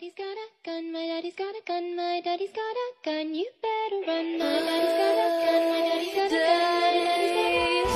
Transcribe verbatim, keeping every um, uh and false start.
Daddy's got a gun, my daddy's got a gun, my daddy's got a gun, you better run, my daddy's got a gun, my daddy's got a gun, my daddy's got a gun.